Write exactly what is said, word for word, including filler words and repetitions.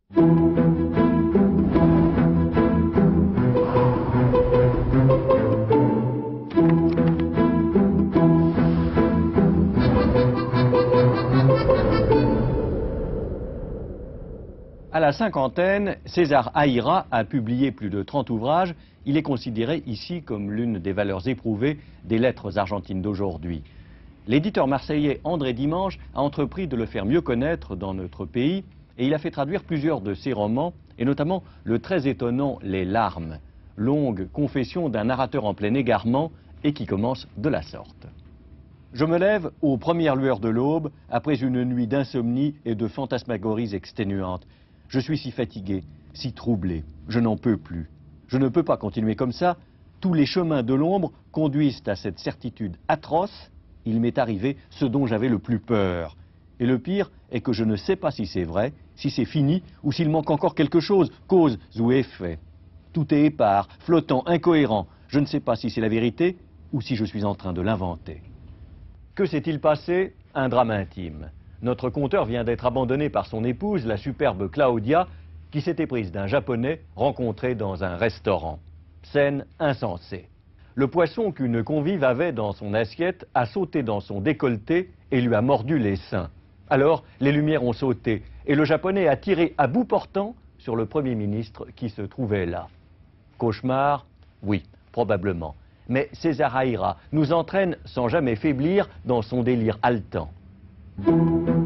À la cinquantaine, César Aira a publié plus de trente ouvrages. Il est considéré ici comme l'une des valeurs éprouvées des lettres argentines d'aujourd'hui. L'éditeur marseillais André Dimanche a entrepris de le faire mieux connaître dans notre pays et il a fait traduire plusieurs de ses romans, et notamment le très étonnant Les Larmes, longue confession d'un narrateur en plein égarement et qui commence de la sorte. Je me lève aux premières lueurs de l'aube, après une nuit d'insomnie et de fantasmagories exténuantes. Je suis si fatigué, si troublé, je n'en peux plus. Je ne peux pas continuer comme ça. Tous les chemins de l'ombre conduisent à cette certitude atroce. Il m'est arrivé ce dont j'avais le plus peur. Et le pire est que je ne sais pas si c'est vrai, si c'est fini, ou s'il manque encore quelque chose, cause ou effet. Tout est épars, flottant, incohérent. Je ne sais pas si c'est la vérité ou si je suis en train de l'inventer. Que s'est-il passé? Un drame intime. Notre conteur vient d'être abandonné par son épouse, la superbe Claudia, qui s'était prise d'un Japonais rencontré dans un restaurant. Scène insensée. Le poisson qu'une convive avait dans son assiette a sauté dans son décolleté et lui a mordu les seins. Alors, les lumières ont sauté et le Japonais a tiré à bout portant sur le Premier ministre qui se trouvait là. Cauchemar? Oui, probablement. Mais César Aira nous entraîne sans jamais faiblir dans son délire haletant.